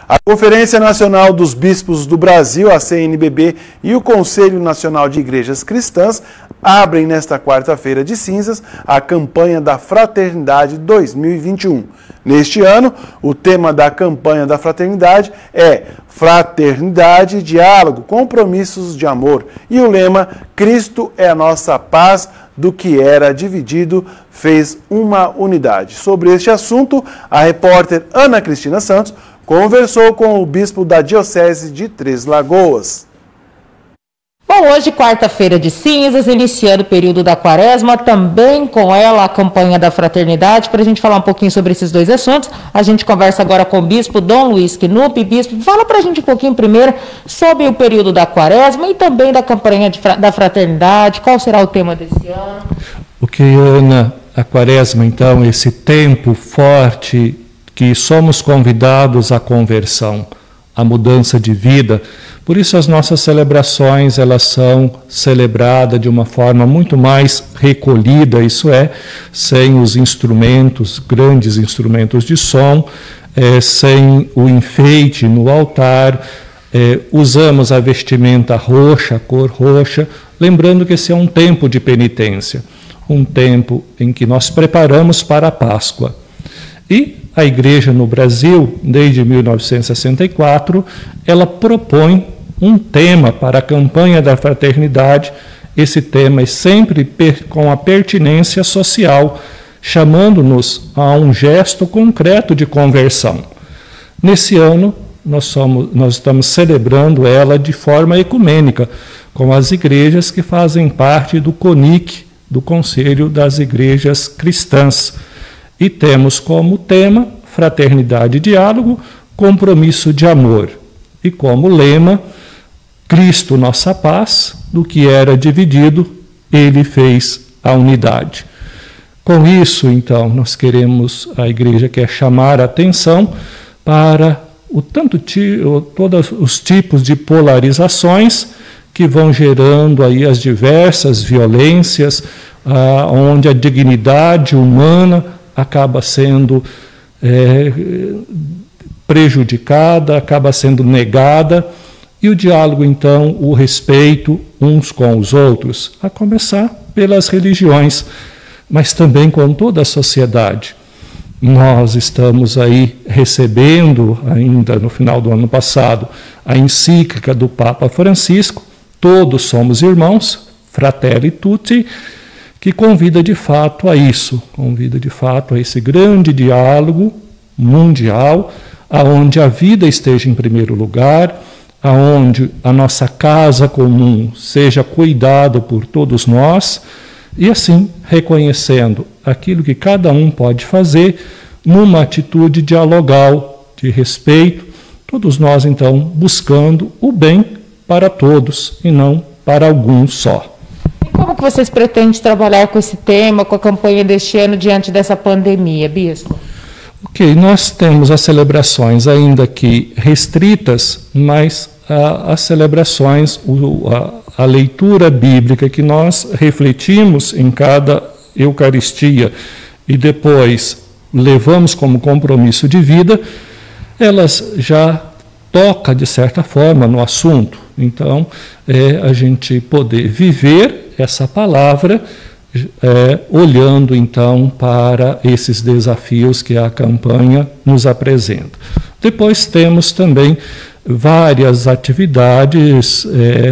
A Conferência Nacional dos Bispos do Brasil, a CNBB, e o Conselho Nacional de Igrejas Cristãs abrem nesta quarta-feira de cinzas a campanha da Fraternidade 2021. Neste ano, o tema da campanha da Fraternidade é Fraternidade, Diálogo, Compromissos de Amor. E o lema, Cristo é a nossa paz, do que era dividido, fez uma unidade. Sobre este assunto, a repórter Ana Cristina Santos conversou com o bispo da Diocese de Três Lagoas. Bom, hoje, quarta-feira de cinzas, iniciando o período da quaresma, também com ela a campanha da fraternidade. Para a gente falar um pouquinho sobre esses dois assuntos, a gente conversa agora com o bispo Dom Luiz Knupp. Bispo, fala para a gente um pouquinho primeiro sobre o período da quaresma e também da campanha da fraternidade. Qual será o tema desse ano? Ana, a quaresma, então, esse tempo forte que somos convidados à conversão, à mudança de vida. Por isso as nossas celebrações, elas são celebradas de uma forma muito mais recolhida, isso é, sem os instrumentos, grandes instrumentos de som, sem o enfeite no altar, usamos a vestimenta roxa, a cor roxa, lembrando que esse é um tempo de penitência, um tempo em que nós preparamos para a Páscoa. E a Igreja no Brasil, desde 1964, ela propõe um tema para a campanha da fraternidade. Esse tema é sempre com a pertinência social, chamando-nos a um gesto concreto de conversão. Nesse ano, nós estamos celebrando ela de forma ecumênica, com as igrejas que fazem parte do CONIC, do Conselho das Igrejas Cristãs. E temos como tema Fraternidade e Diálogo, Compromisso de Amor. E como lema, Cristo nossa paz, do que era dividido, ele fez a unidade. Com isso, então, a Igreja quer chamar a atenção para todos os tipos de polarizações que vão gerando aí as diversas violências, onde a dignidade humana acaba sendo prejudicada, acaba sendo negada, e o diálogo, então, o respeito uns com os outros, a começar pelas religiões, mas também com toda a sociedade. Nós estamos aí recebendo, ainda no final do ano passado, a encíclica do Papa Francisco, Todos Somos Irmãos, Fratelli Tutti, que convida de fato a isso, convida de fato a esse grande diálogo mundial, aonde a vida esteja em primeiro lugar, aonde a nossa casa comum seja cuidada por todos nós, e assim reconhecendo aquilo que cada um pode fazer numa atitude dialogal, de respeito, todos nós então buscando o bem para todos e não para alguns só. Como que vocês pretendem trabalhar com esse tema, com a campanha deste ano, diante dessa pandemia, bispo? Ok, nós temos as celebrações ainda que restritas, mas as celebrações, a leitura bíblica que nós refletimos em cada Eucaristia e depois levamos como compromisso de vida, elas já tocam, de certa forma, no assunto. Então, a gente poder viver essa palavra, olhando então para esses desafios que a campanha nos apresenta. Depois temos também várias atividades,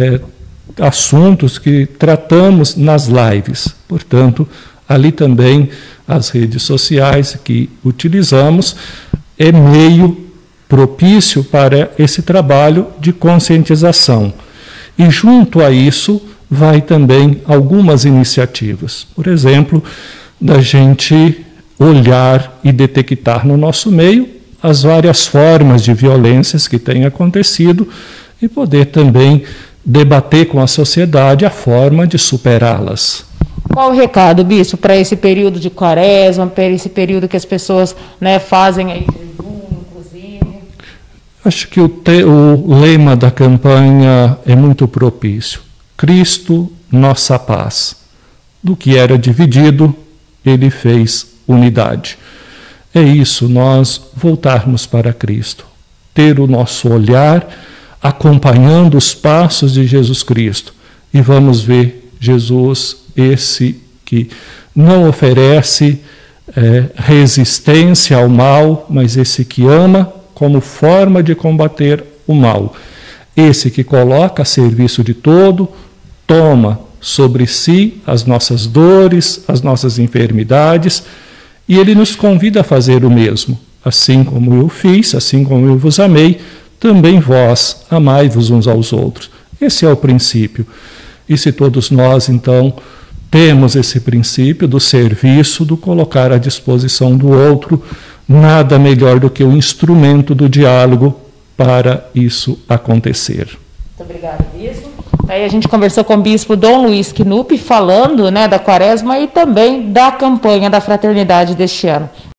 assuntos que tratamos nas lives. Portanto, ali também as redes sociais que utilizamos é meio propício para esse trabalho de conscientização. E junto a isso vai também algumas iniciativas. Por exemplo, da gente olhar e detectar no nosso meio as várias formas de violências que têm acontecido e poder também debater com a sociedade a forma de superá-las. Qual o recado, bispo, para esse período de quaresma, para esse período que as pessoas fazem aí jejum, inclusive? Acho que o lema da campanha é muito propício. Cristo, nossa paz. Do que era dividido, ele fez unidade. É isso, nós voltarmos para Cristo. ter o nosso olhar acompanhando os passos de Jesus Cristo. E vamos ver Jesus, esse que não oferece resistência ao mal, mas esse que ama como forma de combater o mal. Esse que coloca a serviço de todo, toma sobre si as nossas dores, as nossas enfermidades, e ele nos convida a fazer o mesmo. Assim como eu fiz, assim como eu vos amei, também vós amai-vos uns aos outros. Esse é o princípio. E se todos nós, então, temos esse princípio do serviço, do colocar à disposição do outro, nada melhor do que o instrumento do diálogo para isso acontecer. Muito obrigada, Bispo. Aí a gente conversou com o Bispo Dom Luiz Knupp, falando, né, da Quaresma e também da campanha da fraternidade deste ano.